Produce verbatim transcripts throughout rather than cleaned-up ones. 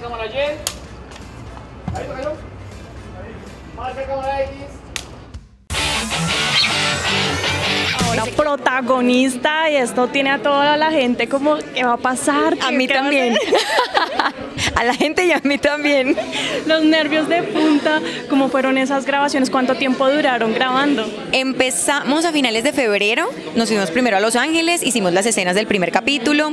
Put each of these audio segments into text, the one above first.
cámara Y. Ahí, tócalo. Marca cámara X. Ahora protagonista, y esto tiene a toda la gente como, ¿qué va a pasar? A mí también. A la gente y a mí también. Los nervios de punta. ¿Cómo fueron esas grabaciones? ¿Cuánto tiempo duraron grabando? Empezamos a finales de febrero, nos fuimos primero a Los Ángeles, hicimos las escenas del primer capítulo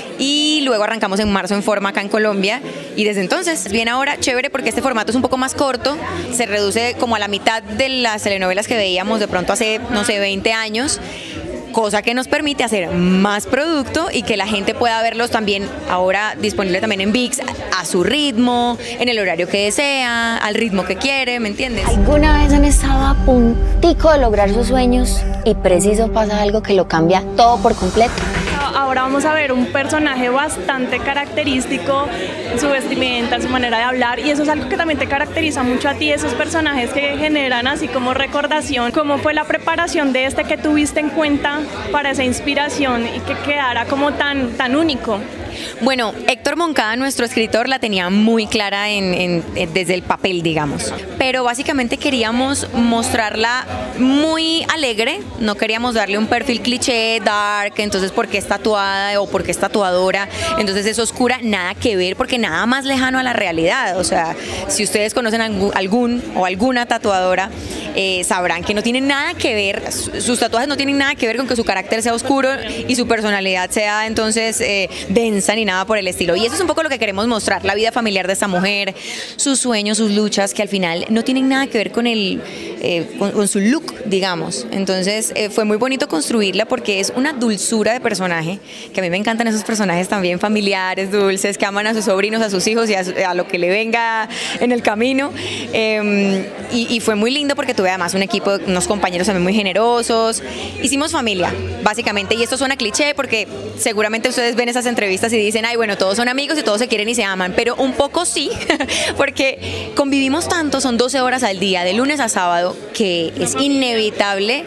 y luego arrancamos en marzo en Forma acá en Colombia, y desde entonces, bien ahora, chévere porque este formato es un poco más corto, se reduce como a la mitad de las telenovelas que veíamos de pronto hace, no sé, veinte años, cosa que nos permite hacer más producto y que la gente pueda verlos también ahora disponible también en ViX a su ritmo, en el horario que desea, al ritmo que quiere, ¿me entiendes? ¿Alguna vez han estado a puntico de lograr sus sueños y preciso pasa algo que lo cambia todo por completo? Ahora vamos a ver un personaje bastante característico, su vestimenta, su manera de hablar, y eso es algo que también te caracteriza mucho a ti, esos personajes que generan así como recordación. ¿Cómo fue la preparación de este que tuviste en cuenta para esa inspiración y que quedara como tan, tan único? Bueno, Héctor Moncada, nuestro escritor, la tenía muy clara en, en, en, desde el papel, digamos. Pero básicamente queríamos mostrarla muy alegre, no queríamos darle un perfil cliché, dark, entonces porque es tatuada o porque es tatuadora, entonces es oscura, nada que ver, porque nada más lejano a la realidad. O sea, si ustedes conocen algún, algún o alguna tatuadora, eh, sabrán que no tienen nada que ver, sus tatuajes no tienen nada que ver con que su carácter sea oscuro y su personalidad sea entonces eh, densa ni nada por el estilo. Y eso es un poco lo que queremos mostrar, la vida familiar de esta mujer, sus sueños, sus luchas, que al final no tienen nada que ver con, el, eh, con, con su look, digamos. Entonces eh, fue muy bonito construirla porque es una dulzura de personaje, que a mí me encantan esos personajes también familiares, dulces, que aman a sus sobrinos, a sus hijos y a, a lo que le venga en el camino. Eh, y, y fue muy lindo porque tuve además un equipo, unos compañeros también muy generosos. Hicimos familia, básicamente, y esto suena cliché porque seguramente ustedes ven esas entrevistas y dicen, ay, bueno, todos son amigos y todos se quieren y se aman, pero un poco sí, porque convivimos tanto, son doce horas al día, de lunes a sábado, que es inevitable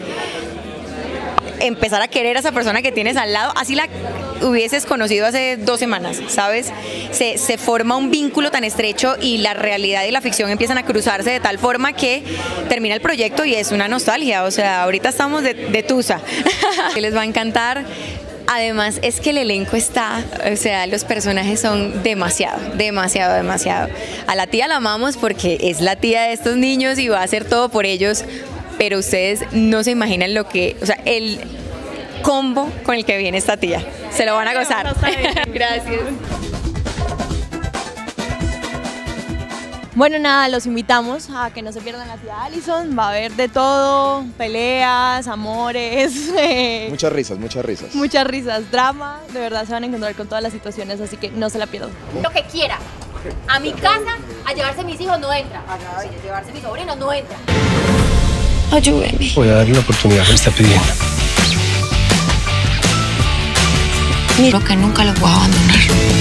empezar a querer a esa persona que tienes al lado, así la hubieses conocido hace dos semanas, ¿sabes? Se, se forma un vínculo tan estrecho y la realidad y la ficción empiezan a cruzarse de tal forma que termina el proyecto y es una nostalgia, o sea, ahorita estamos de, de tusa, que les va a encantar. Además es que el elenco está, o sea, los personajes son demasiado, demasiado, demasiado. A la tía la amamos porque es la tía de estos niños y va a hacer todo por ellos, pero ustedes no se imaginan lo que, o sea, el combo con el que viene esta tía. Se lo van a gozar. Gracias. Bueno, nada, los invitamos a que no se pierdan la tía Alison, va a haber de todo, peleas, amores, eh, muchas risas, muchas risas. Muchas risas, drama, de verdad se van a encontrar con todas las situaciones, así que no se la pierdan. Lo que quiera, a mi casa, a llevarse mis hijos no entra, a llevarse mis sobrinos no entra. Ayúdeme. Voy a darle la oportunidad que me está pidiendo. Creo que nunca los voy a abandonar.